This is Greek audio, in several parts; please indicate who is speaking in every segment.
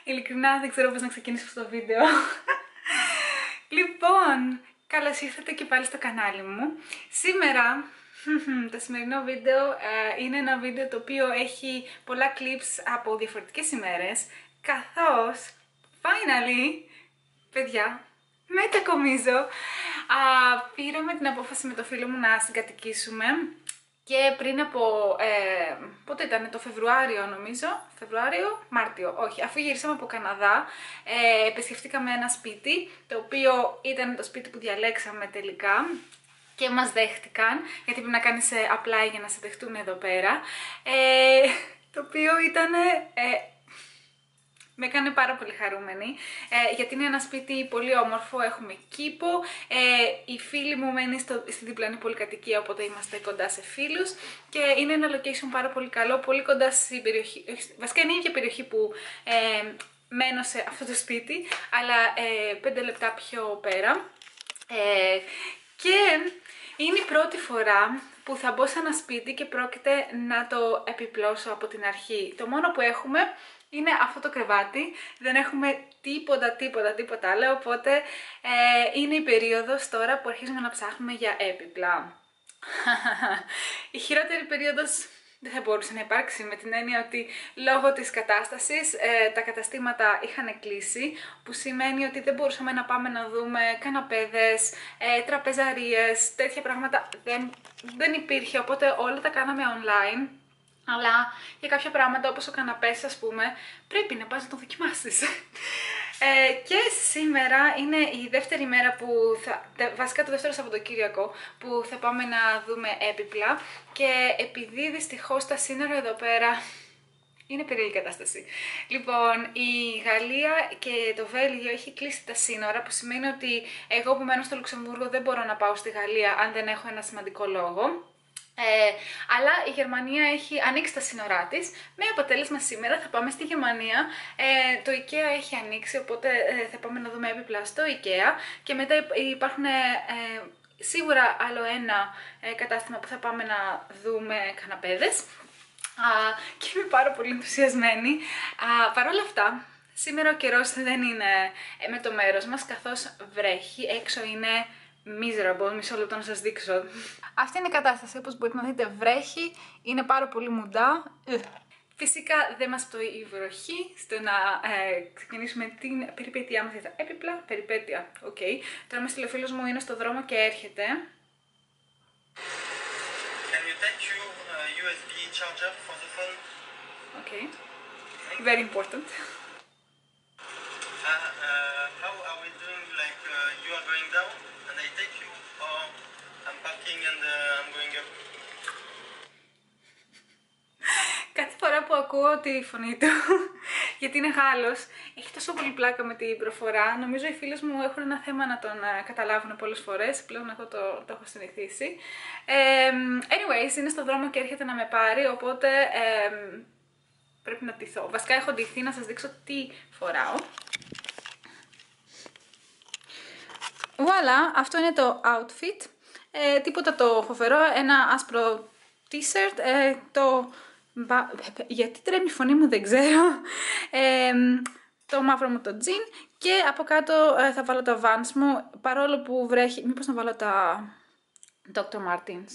Speaker 1: Ειλικρινά δεν ξέρω πώς να ξεκινήσω αυτό το βίντεο. Λοιπόν, καλώς ήρθατε και πάλι στο κανάλι μου. Σήμερα, το σημερινό βίντεο είναι ένα βίντεο το οποίο έχει πολλά clips από διαφορετικές ημέρες, καθώς, finally, παιδιά, μετακομίζω. Πήραμε την απόφαση με το φίλο μου να συγκατοικήσουμε. Και πριν από, πότε ήταν, το Φεβρουάριο νομίζω, Μάρτιο, όχι, αφού γυρίσαμε από Καναδά, επισκεφτήκαμε ένα σπίτι, το οποίο ήταν το σπίτι που διαλέξαμε τελικά και μας δέχτηκαν, γιατί πρέπει να κάνεις apply για να σε δεχτούν εδώ πέρα, το οποίο ήταν... με έκανε πάρα πολύ χαρούμενη, γιατί είναι ένα σπίτι πολύ όμορφο, έχουμε κήπο, η φίλη μου μένει στη διπλανή πολυκατοικία, οπότε είμαστε κοντά σε φίλους και είναι ένα location πάρα πολύ καλό, πολύ κοντά στην περιοχή, βασικά είναι η ίδια περιοχή που μένω σε αυτό το σπίτι, αλλά 5 λεπτά πιο πέρα, και είναι η πρώτη φορά που θα μπω σε ένα σπίτι και πρόκειται να το επιπλώσω από την αρχή. Το μόνο που έχουμε είναι αυτό το κρεβάτι, δεν έχουμε τίποτα άλλο, οπότε είναι η περίοδος τώρα που αρχίζουμε να ψάχνουμε για έπιπλα. Η χειρότερη περίοδος δεν θα μπορούσε να υπάρξει, με την έννοια ότι λόγω της κατάστασης τα καταστήματα είχαν κλείσει, που σημαίνει ότι δεν μπορούσαμε να πάμε να δούμε καναπέδες, τραπεζαρίες, τέτοια πράγματα δεν υπήρχε, οπότε όλα τα κάναμε online. Αλλά για κάποια πράγματα όπως ο καναπές, ας πούμε, πρέπει να πας να το δοκιμάσεις. Και σήμερα είναι η δεύτερη μέρα που βασικά το δεύτερο Σαββατοκύριακο που θα πάμε να δούμε έπιπλα, και επειδή δυστυχώς τα σύνορα εδώ πέρα είναι περίεργη κατάσταση. Λοιπόν, η Γαλλία και το Βέλγιο έχει κλείσει τα σύνορα, που σημαίνει ότι εγώ που μένω στο Λουξεμβούργο δεν μπορώ να πάω στη Γαλλία αν δεν έχω ένα σημαντικό λόγο. Αλλά η Γερμανία έχει ανοίξει τα σύνορά της, με αποτέλεσμα σήμερα θα πάμε στη Γερμανία. Το IKEA έχει ανοίξει, οπότε θα πάμε να δούμε έπιπλα στο IKEA, και μετά υπάρχουν σίγουρα άλλο ένα κατάστημα που θα πάμε να δούμε καναπέδες, και είμαι πάρα πολύ ενθουσιασμένη. Παρ' όλα αυτά, σήμερα ο καιρός δεν είναι με το μέρος μας, καθώς βρέχει, έξω είναι miserable, μισό λεπτό να σας δείξω. Αυτή είναι η κατάσταση, όπως μπορείτε να δείτε, βρέχει, είναι πάρα πολύ μουντά. Φυσικά δεν μας πτωεί η βροχή στο να ξεκινήσουμε την περιπέτειά μας για τα έπιπλα. Περιπέτεια, οκ. Τώρα με στείλει ο φίλος μου, είναι στο δρόμο και έρχεται.
Speaker 2: Can you take your USB charger for the phone?
Speaker 1: Okay. Very important.
Speaker 2: How are we doing? Like you are going down and I take you, or I'm parking and I'm going up?
Speaker 1: Κάθε φορά που ακούω τη φωνή του, γιατί είναι Γάλλος, έχει τόσο πολύ πλάκα με την προφορά. Νομίζω οι φίλες μου έχουν ένα θέμα να τον καταλάβουν πολλές φορές, πλέον εγώ το έχω συνηθίσει. Anyways, είναι στο δρόμο και έρχεται να με πάρει, οπότε πρέπει να ντυθώ. Βασικά έχω ντυθεί, να σας δείξω τι φοράω. Voilà, αυτό είναι το outfit. Τίποτα το φοβερό, ένα άσπρο t-shirt, γιατί τρέμει η φωνή μου δεν ξέρω, το μαύρο μου το jean, και από κάτω θα βάλω τα Vans μου, παρόλο που βρέχει. Μήπως να βάλω τα Dr. Martens.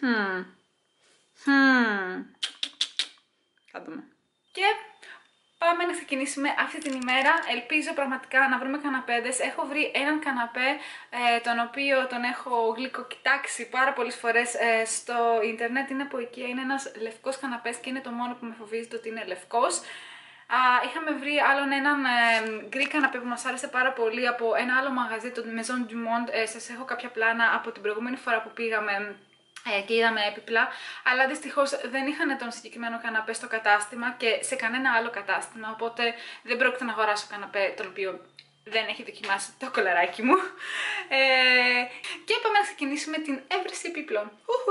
Speaker 1: Θα δούμε. Και πάμε να ξεκινήσουμε αυτή την ημέρα. Ελπίζω πραγματικά να βρούμε καναπέδες. Έχω βρει έναν καναπέ, τον οποίο τον έχω γλυκοκοιτάξει πάρα πολλές φορές στο ίντερνετ. Είναι από IKEA, είναι ένας λευκός καναπές και είναι το μόνο που με φοβίζεται ότι είναι λευκός. Είχαμε βρει άλλον έναν γκρι καναπέ που μας άρεσε πάρα πολύ από ένα άλλο μαγαζί, το Maison du Monde. Σας έχω κάποια πλάνα από την προηγούμενη φορά που πήγαμε και είδαμε έπιπλα, αλλά δυστυχώς δεν είχαν τον συγκεκριμένο καναπέ στο κατάστημα και σε κανένα άλλο κατάστημα, οπότε δεν πρόκειται να αγοράσω καναπέ τον οποίο δεν έχει δοκιμάσει το κολαράκι μου. Και πάμε να ξεκινήσουμε την έβρεση επίπλων.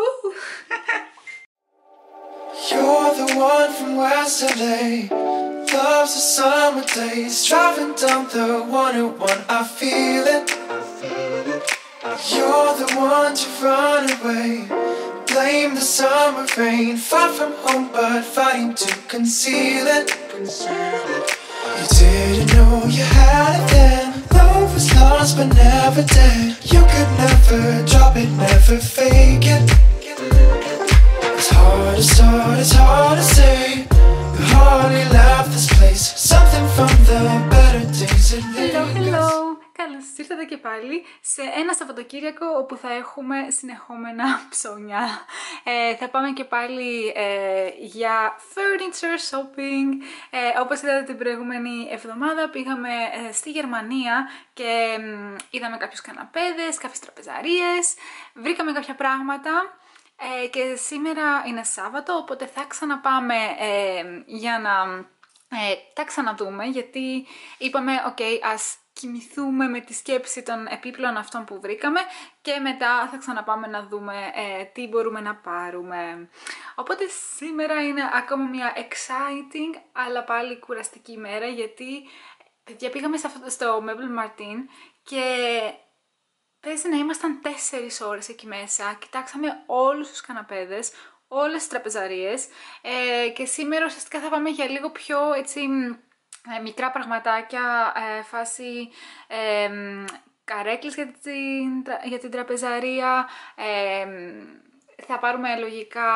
Speaker 3: You're the one from West LA, loves the summer days, driving down the 101, I feel it. You're the one to run away, blame the summer rain, far from home but fighting to conceal it. You didn't know you had it then. Love was lost but never dead. You could never drop it, never fake it. It's hard to start, it's hard to say. You hardly left this place. Something from the better days that
Speaker 1: Hello. Καλώς ήρθατε και πάλι σε ένα Σαββατοκύριακο όπου θα έχουμε συνεχόμενα ψώνια. Θα πάμε και πάλι για furniture shopping. Όπως είδατε την προηγούμενη εβδομάδα πήγαμε στη Γερμανία και είδαμε κάποιους καναπέδες, κάποιες τραπεζαρίες, βρήκαμε κάποια πράγματα. Και σήμερα είναι Σάββατο, οπότε θα ξαναπάμε για να τα ξαναδούμε, γιατί είπαμε ας κοιμηθούμε με τη σκέψη των επίπλων αυτών που βρήκαμε και μετά θα ξαναπάμε να δούμε τι μπορούμε να πάρουμε. Οπότε σήμερα είναι ακόμα μια exciting αλλά πάλι κουραστική ημέρα, γιατί παιδιά πήγαμε στο Möbel Martin και παίζει να ήμασταν 4 ώρες εκεί μέσα, κοιτάξαμε όλους τους καναπέδες, όλες τις τραπεζαρίες και σήμερα ουσιαστικά θα πάμε για λίγο πιο έτσι μικρά πραγματάκια, φάση καρέκλες για την τραπεζαρία, θα πάρουμε λογικά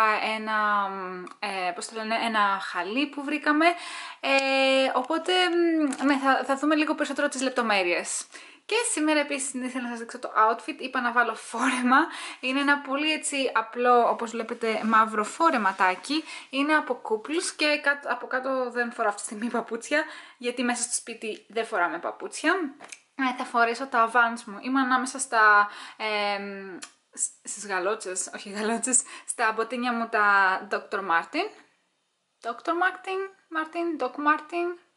Speaker 1: ένα χαλί που βρήκαμε, οπότε θα δούμε λίγο περισσότερο τις λεπτομέρειες. Και σήμερα επίσης ήθελα να σας δείξω το outfit, είπα να βάλω φόρεμα, είναι ένα πολύ έτσι απλό, όπως βλέπετε, μαύρο φόρεματάκι, είναι από κούκλους και από κάτω δεν φοράω αυτή τη στιγμή παπούτσια, γιατί μέσα στο σπίτι δεν φοράμε παπούτσια. Θα φορέσω τα Vans μου, είμαι ανάμεσα στις γαλότσες, όχι γαλότσες, στα μποτίνια μου τα Dr. Martin. Dr. Martin.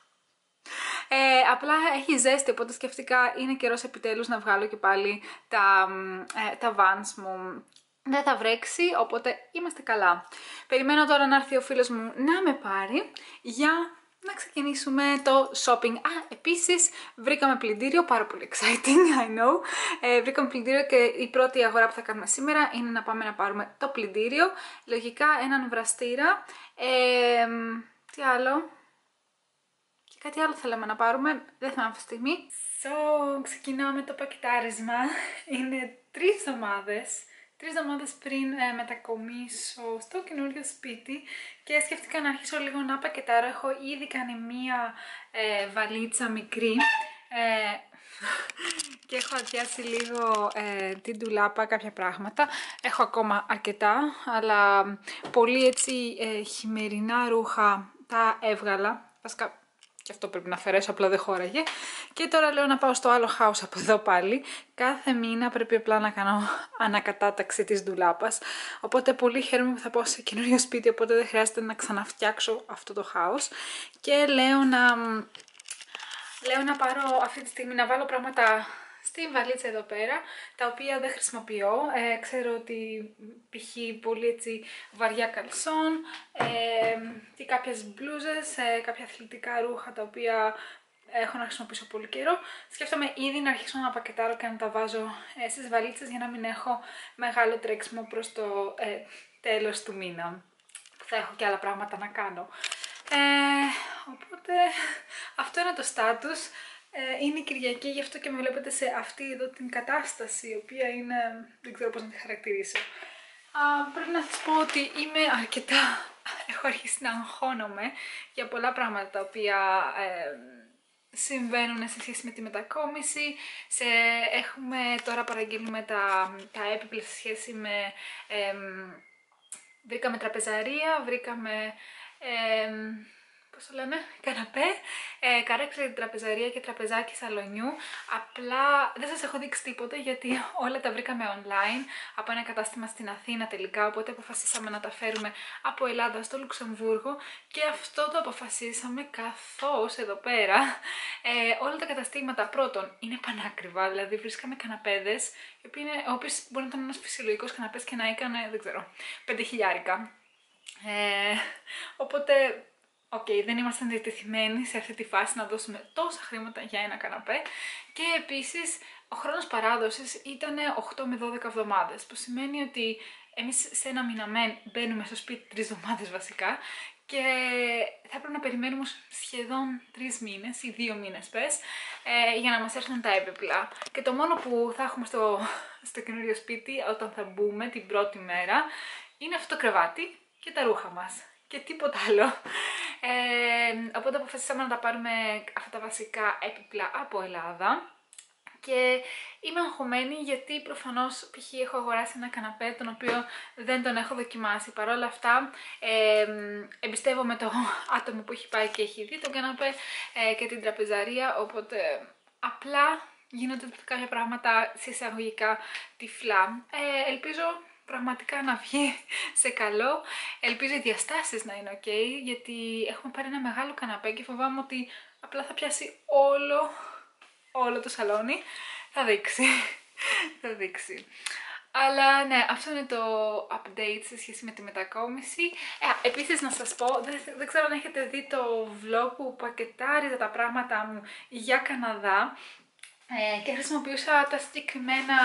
Speaker 1: Απλά έχει ζέστη, οπότε σκεφτικά είναι καιρός επιτέλους να βγάλω και πάλι τα Vans μου. Δεν θα βρέξει, οπότε είμαστε καλά. Περιμένω τώρα να έρθει ο φίλος μου να με πάρει για να ξεκινήσουμε το shopping. Επίσης βρήκαμε πλυντήριο, πάρα πολύ exciting, I know. Βρήκαμε πλυντήριο και η πρώτη αγορά που θα κάνουμε σήμερα είναι να πάμε να πάρουμε το πλυντήριο. Λογικά έναν βραστήρα. Τι άλλο? Κάτι άλλο θέλαμε να πάρουμε, δεν θυμάμαι αυτή τη στιγμή. Ξεκινάω με το πακετάρισμα. Είναι 3 εβδομάδες πριν μετακομίσω στο καινούριο σπίτι και σκέφτηκα να αρχίσω λίγο να πακετάρω. Έχω ήδη κάνει μία βαλίτσα μικρή και έχω αδειάσει λίγο την ντουλάπα, κάποια πράγματα. Έχω ακόμα αρκετά, αλλά πολύ έτσι χειμερινά ρούχα τα έβγαλα. Βασικά και αυτό πρέπει να αφαιρέσω, απλά δεν χώραγε. Και τώρα λέω να πάω στο άλλο house από εδώ πάλι. Κάθε μήνα πρέπει απλά να κάνω ανακατάταξη της ντουλάπας. Οπότε πολύ χαίρομαι που θα πάω σε καινούριο σπίτι, οπότε δεν χρειάζεται να ξαναφτιάξω αυτό το house. Και λέω να πάρω αυτή τη στιγμή, να βάλω πράγματα στη βαλίτσα εδώ πέρα, τα οποία δεν χρησιμοποιώ. Ξέρω ότι π.χ. πολύ έτσι βαριά καλσόν και κάποιες μπλούζες, κάποια αθλητικά ρούχα τα οποία έχω να χρησιμοποιήσω πολύ καιρό. Σκέφτομαι ήδη να αρχίσω να πακετάρω και να τα βάζω στις βαλίτσες για να μην έχω μεγάλο τρέξιμο προς το τέλος του μήνα, που θα έχω και άλλα πράγματα να κάνω. Οπότε αυτό είναι το status. Είναι Κυριακή, γι' αυτό και με βλέπετε σε αυτή εδώ την κατάσταση, η οποία είναι, δεν ξέρω πώς να τη χαρακτηρίσω. Πρέπει να σας πω ότι είμαι αρκετά, έχω αρχίσει να αγχώνομαι για πολλά πράγματα τα οποία συμβαίνουν σε σχέση με τη μετακόμιση. Τώρα παραγγείλουμε τα έπιπλα σε σχέση με, βρήκαμε τραπεζαρία, βρήκαμε πώς το λέμε, καναπέ, καρέκλα για την τραπεζαρία και τραπεζάκι σαλονιού. Απλά δεν σας έχω δείξει τίποτα γιατί όλα τα βρήκαμε online από ένα κατάστημα στην Αθήνα τελικά, οπότε αποφασίσαμε να τα φέρουμε από Ελλάδα στο Λουξεμβούργο και αυτό το αποφασίσαμε καθώς εδώ πέρα όλα τα καταστήματα πρώτον είναι πανάκριβα, δηλαδή βρίσκαμε καναπέδες οι οποίες μπορεί να ήταν ένας φυσιολογικός καναπές και να έκανε, δεν ξέρω, 5.000. Οπότε δεν ήμασταν διατεθειμένοι σε αυτή τη φάση να δώσουμε τόσα χρήματα για ένα καναπέ και επίσης ο χρόνος παράδοσης ήταν 8 με 12 εβδομάδες, που σημαίνει ότι εμείς σε ένα μήνα μπαίνουμε στο σπίτι 3 εβδομάδες βασικά και θα έπρεπε να περιμένουμε σχεδόν 3 μήνες ή 2 μήνες πες, για να μας έρθουν τα έπιπλα. Και το μόνο που θα έχουμε στο καινούριο σπίτι όταν θα μπούμε την πρώτη μέρα είναι αυτό το κρεβάτι και τα ρούχα μας και τίποτα άλλο. Οπότε αποφασίσαμε να τα πάρουμε αυτά τα βασικά έπιπλα από Ελλάδα. Και είμαι αγχωμένη γιατί προφανώς π.χ. έχω αγοράσει ένα καναπέ τον οποίο δεν τον έχω δοκιμάσει. Παρ' όλα αυτά εμπιστεύομαι το άτομο που έχει πάει και έχει δει τον καναπέ και την τραπεζαρία, οπότε απλά γίνονται κάποια πράγματα σε εισαγωγικά τυφλά. Ελπίζω πραγματικά να βγει σε καλό, ελπίζω οι διαστάσεις να είναι ok, γιατί έχουμε πάρει ένα μεγάλο καναπέ και φοβάμαι ότι απλά θα πιάσει όλο το σαλόνι. Θα δείξει. Αλλά ναι, αυτό είναι το update σε σχέση με τη μετακόμιση. Επίσης να σας πω, δεν ξέρω αν έχετε δει το vlog που πακετάριζα τα πράγματα μου για Καναδά και χρησιμοποιούσα τα συγκεκριμένα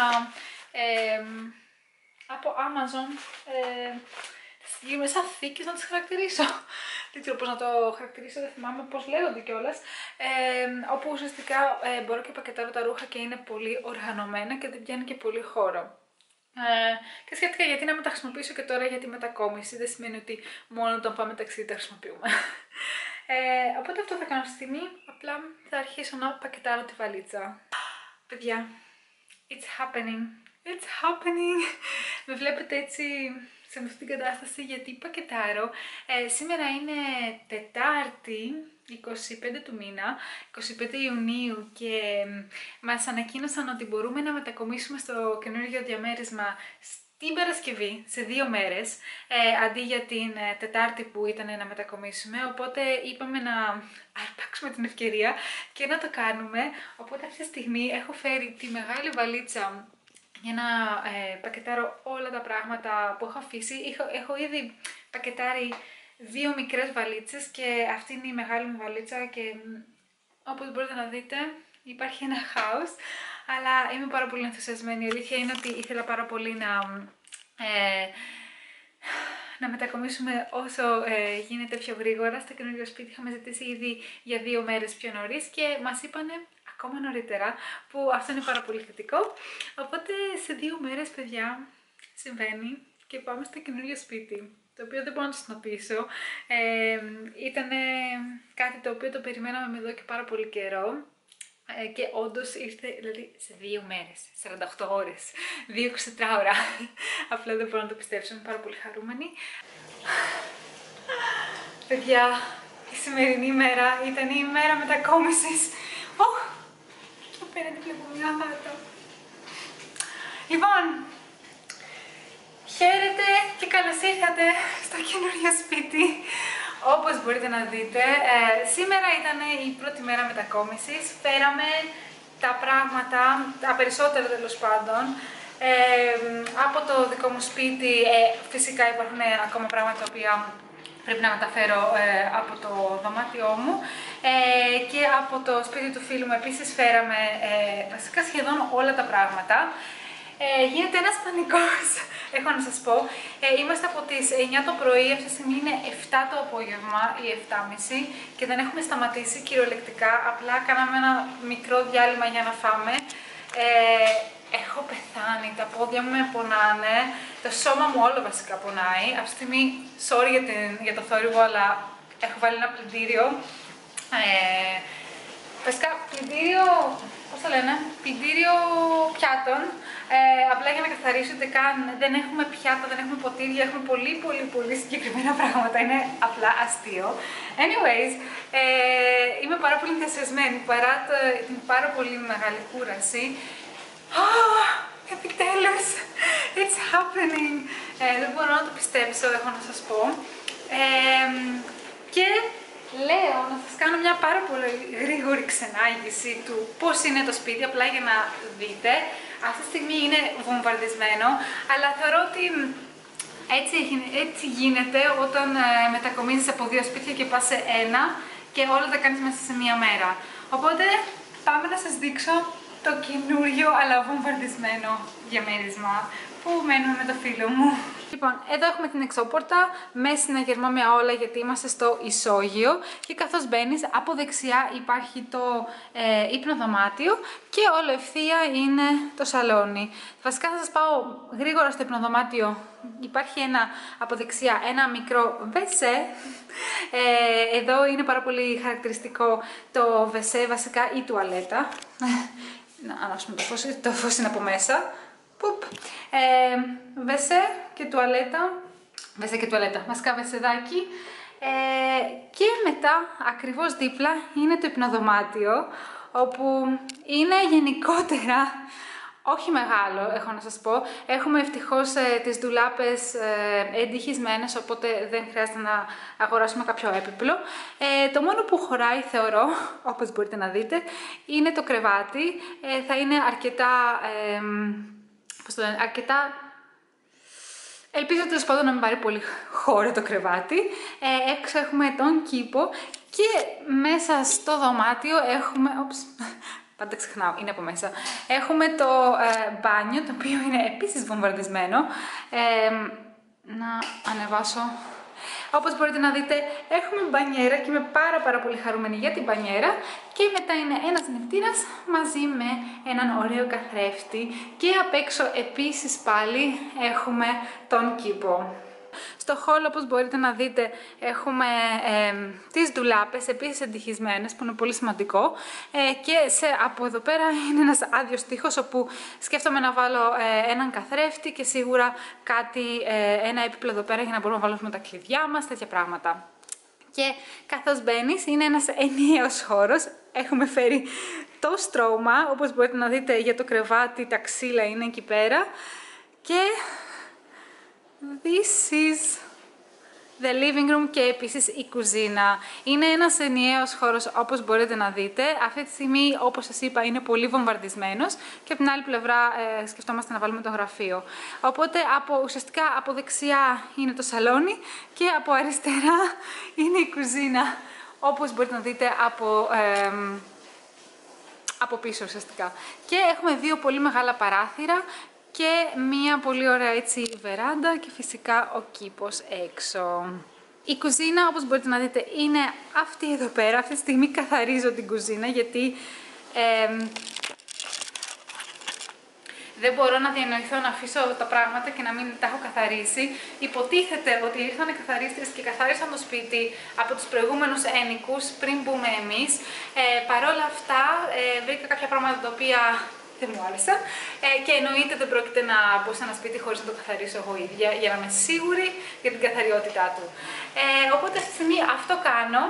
Speaker 1: από Amazon σαν θήκες να τις χαρακτηρίσω. Δεν ξέρω πώς να το χαρακτηρίσω, δεν θυμάμαι πώς λέγονται κιόλας. Όπου ουσιαστικά μπορώ και πακετάρω τα ρούχα και είναι πολύ οργανωμένα και δεν πιάνει και πολύ χώρο. Και σκέφτηκα γιατί να μην τα χρησιμοποιήσω και τώρα για τη μετακόμιση. Δεν σημαίνει ότι μόνο όταν πάμε ταξίδι τα χρησιμοποιούμε. Οπότε αυτό θα κάνω στη στιγμή. Απλά θα αρχίσω να πακετάρω τη βαλίτσα. Παιδιά, it's happening. Με βλέπετε έτσι σε αυτή την κατάσταση γιατί πακετάρω. Σήμερα είναι Τετάρτη, 25 του μήνα, 25 Ιουνίου και μας ανακοίνωσαν ότι μπορούμε να μετακομίσουμε στο καινούργιο διαμέρισμα την Παρασκευή, σε 2 μέρες, αντί για την Τετάρτη που ήταν να μετακομίσουμε, οπότε είπαμε να αρπάξουμε την ευκαιρία και να το κάνουμε. Οπότε αυτή τη στιγμή έχω φέρει τη μεγάλη βαλίτσα για να πακετάρω όλα τα πράγματα που έχω αφήσει. Έχω ήδη πακετάρει 2 μικρές βαλίτσες και αυτή είναι η μεγάλη μου βαλίτσα και όπως μπορείτε να δείτε υπάρχει ένα χάος, αλλά είμαι πάρα πολύ ενθουσιασμένη. Η αλήθεια είναι ότι ήθελα πάρα πολύ να μετακομίσουμε όσο γίνεται πιο γρήγορα στο καινούργιο σπίτι. Είχαμε ζητήσει ήδη για 2 μέρες πιο νωρίς και μας είπανε ακόμα νωρίτερα, που αυτό είναι πάρα πολύ θετικό. Οπότε σε 2 μέρες, παιδιά, συμβαίνει και πάμε στο καινούργιο σπίτι, το οποίο δεν μπορώ να το συνοποιήσω. Ήταν κάτι το οποίο το περιμέναμε εδώ και πάρα πολύ καιρό. Και όντως ήρθε, δηλαδή, σε 2 μέρες, 48 ώρες, 2-24 ώρα. Απλά δεν μπορώ να το πιστέψω, είμαι πάρα πολύ χαρούμενη. Παιδιά, η σημερινή ημέρα ήταν η ημέρα μετακόμισης. Και απέναντι βλέπω μια γάτα. Λοιπόν, χαίρετε και καλώς ήρθατε στο καινούριο σπίτι. Όπως μπορείτε να δείτε, σήμερα ήταν η πρώτη μέρα μετακόμισης. Φέραμε τα πράγματα, τα περισσότερα τέλος πάντων, από το δικό μου σπίτι. Φυσικά υπάρχουν ακόμα πράγματα τα οποία πρέπει να μεταφέρω από το δωμάτιό μου. Και από το σπίτι του φίλου μου επίσης φέραμε βασικά σχεδόν όλα τα πράγματα. Γίνεται ένας πανικός, έχω να σας πω. Είμαστε από τις 9 το πρωί, αυτή τη στιγμή είναι 7 το απόγευμα ή 7.30 και δεν έχουμε σταματήσει κυριολεκτικά, απλά κάναμε ένα μικρό διάλειμμα για να φάμε. Έχω πεθάνει, τα πόδια μου με πονάνε, το σώμα μου όλο βασικά πονάει. Αυτή τη στιγμή, sorry για το θόρυβο, αλλά έχω βάλει ένα πλυντήριο. Βασικά, πλυντήριο, πώς το λένε, πλυντήριο πιάτων. Απλά για να καθαρίσετε καν, δεν έχουμε πιάτα, δεν έχουμε ποτήρια, έχουμε πολύ συγκεκριμένα πράγματα, είναι απλά αστείο. Anyways, είμαι πάρα πολύ ενθουσιασμένη παρά την πάρα πολύ μεγάλη κούραση. Επιτέλους, it's happening. Δεν μπορώ να το πιστέψω, έχω να σας πω. Και λέω να σας κάνω μια πάρα πολύ γρήγορη ξενάγηση του πώς είναι το σπίτι, απλά για να δείτε. Αυτή τη στιγμή είναι βομβαρδισμένο, αλλά θεωρώ ότι έτσι γίνεται όταν μετακομίζεις από 2 σπίτια και πας σε ένα και όλα τα κάνεις μέσα σε μία μέρα. Οπότε πάμε να σας δείξω το καινούριο αλλά βομβαρδισμένο διαμέρισμα που μένουμε με το φίλο μου. Λοιπόν, εδώ έχουμε την εξώπορτα με συναγερμό με όλα γιατί είμαστε στο ισόγειο και καθώς μπαίνεις από δεξιά υπάρχει το ύπνοδωμάτιο και όλο ευθεία είναι το σαλόνι. Βασικά θα σας πάω γρήγορα στο ύπνοδωμάτιο. Υπάρχει από δεξιά ένα μικρό βεσέ. Εδώ είναι πάρα πολύ χαρακτηριστικό το βεσέ, βασικά η τουαλέτα. Να ανάψουμε το φως είναι από μέσα. Πουπ. Βεσέ και τουαλέτα, βασικά βεσεδάκι. Και μετά ακριβώς δίπλα είναι το υπνοδωμάτιο, όπου είναι γενικότερα όχι μεγάλο, έχω να σας πω. Έχουμε ευτυχώς τις ντουλάπες εντυχισμένες, οπότε δεν χρειάζεται να αγοράσουμε κάποιο έπιπλο. Το μόνο που χωράει, θεωρώ, όπως μπορείτε να δείτε, είναι το κρεβάτι. Θα είναι αρκετά... Ελπίζω τέλος πάντων να μην πάρει πολύ χώρο το κρεβάτι. Έξω έχουμε τον κήπο και μέσα στο δωμάτιο έχουμε... Πάντα ξεχνάω, είναι από μέσα. Έχουμε το μπάνιο, το οποίο είναι επίσης βομβαρδισμένο. Να ανεβάσω. Όπως μπορείτε να δείτε, έχουμε μπανιέρα και είμαι πάρα πολύ χαρούμενη για την μπανιέρα. Και μετά είναι ένας νηπτήρας μαζί με έναν ωραίο καθρέφτη. Και απ' έξω επίσης πάλι έχουμε τον κήπο. Στο hall, όπως μπορείτε να δείτε, έχουμε τις ντουλάπες, επίσης εντυχισμένες, που είναι πολύ σημαντικό. Και από εδώ πέρα είναι ένας άδειος τοίχος, όπου σκέφτομαι να βάλω έναν καθρέφτη και σίγουρα ένα έπιπλο εδώ πέρα για να μπορούμε να βάλουμε τα κλειδιά μας, τέτοια πράγματα. Και καθώς μπαίνεις, είναι ένας ενιαίος χώρος. Έχουμε φέρει το στρώμα, όπως μπορείτε να δείτε, για το κρεβάτι, τα ξύλα είναι εκεί πέρα. Και... This is the living room και επίσης η κουζίνα. Είναι ένας ενιαίος χώρος, όπως μπορείτε να δείτε. Αυτή τη στιγμή, όπως σας είπα, είναι πολύ βομβαρδισμένος και από την άλλη πλευρά σκεφτόμαστε να βάλουμε το γραφείο. Οπότε ουσιαστικά από δεξιά είναι το σαλόνι και από αριστερά είναι η κουζίνα, όπως μπορείτε να δείτε από πίσω ουσιαστικά. Και έχουμε δύο πολύ μεγάλα παράθυρα και μία πολύ ωραία έτσι βεράντα και φυσικά ο κήπος έξω. Η κουζίνα, όπως μπορείτε να δείτε, είναι αυτή εδώ πέρα. Αυτή τη στιγμή καθαρίζω την κουζίνα γιατί δεν μπορώ να διανοηθώ να αφήσω τα πράγματα και να μην τα έχω καθαρίσει. Υποτίθεται ότι ήρθαν οι καθαρίστες και καθάρισαν το σπίτι από τους προηγούμενους ενοικούς πριν μπούμε εμείς. Παρόλα αυτά βρήκα κάποια πράγματα τα οποία δεν μου άρεσαν και εννοείται δεν πρόκειται να μπω σε ένα σπίτι χωρίς να το καθαρίσω εγώ ίδια για να είμαι σίγουρη για την καθαριότητά του. Οπότε αυτή τη στιγμή αυτό κάνω.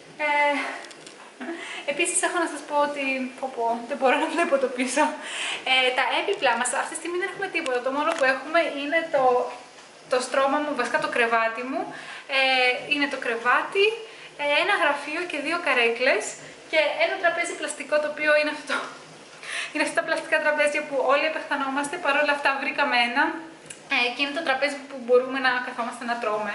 Speaker 1: Επίσης έχω να σας πω ότι δεν μπορώ να βλέπω το πίσω. Τα έπιπλα μας αυτή τη στιγμή δεν έχουμε τίποτα. Το μόνο που έχουμε είναι το στρώμα μου, βασικά το κρεβάτι μου. Είναι το κρεβάτι, ένα γραφείο και δύο καρέκλες και ένα τραπέζι πλαστικό, το οποίο είναι αυτό. Είναι αυτά τα πλαστικά τραπέζια που όλοι επεχθανόμαστε, παρόλα αυτά βρήκαμε ένα και είναι το τραπέζι που μπορούμε να καθόμαστε να τρώμε.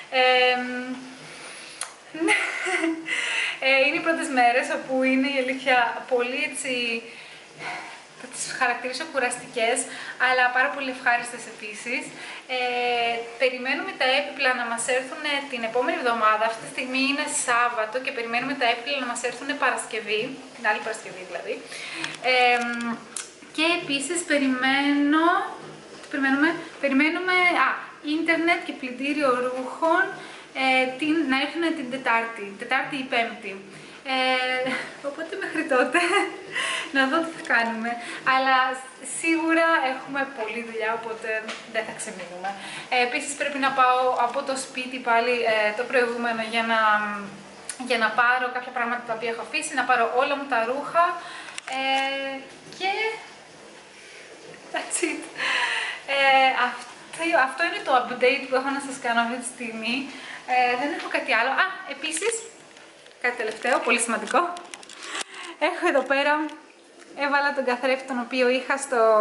Speaker 1: Είναι οι πρώτες μέρες όπου είναι η αλήθεια πολύ έτσι, θα τις χαρακτηρίσω κουραστικές, αλλά πάρα πολύ ευχάριστες επίσης. Περιμένουμε τα έπιπλα να μας έρθουν την επόμενη εβδομάδα. Αυτή τη στιγμή είναι Σάββατο και περιμένουμε τα έπιπλα να μας έρθουν Παρασκευή, την άλλη Παρασκευή δηλαδή. Και επίσης περιμένουμε ίντερνετ και πλυντήριο ρούχων να έρθουν την Τετάρτη ή Πέμπτη. Οπότε μέχρι τότε να δω τι θα κάνουμε. Αλλά σίγουρα έχουμε πολλή δουλειά, οπότε δεν θα ξεμείνουμε. Επίσης πρέπει να πάω από το σπίτι πάλι το προηγούμενο για να πάρω κάποια πράγματα τα οποία έχω αφήσει, να πάρω όλα μου τα ρούχα και that's it. Αυτό είναι το update που έχω να σας κάνω αυτή τη στιγμή. Δεν έχω κάτι άλλο. Επίσης, κάτι τελευταίο, πολύ σημαντικό. Έχω εδώ πέρα, έβαλα τον καθρέφτη τον οποίο είχα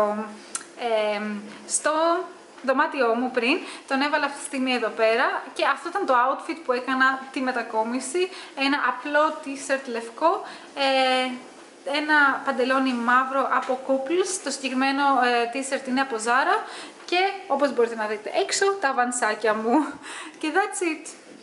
Speaker 1: στο δωμάτιό μου πριν. Τον έβαλα αυτή τη στιγμή εδώ πέρα και αυτό ήταν το outfit που έκανα τη μετακόμιση. Ένα απλό t-shirt λευκό, ένα παντελόνι μαύρο από Couples. Το συγκεκριμένο t-shirt είναι από Zara και όπως μπορείτε να δείτε έξω τα βανσάκια μου. Και that's it.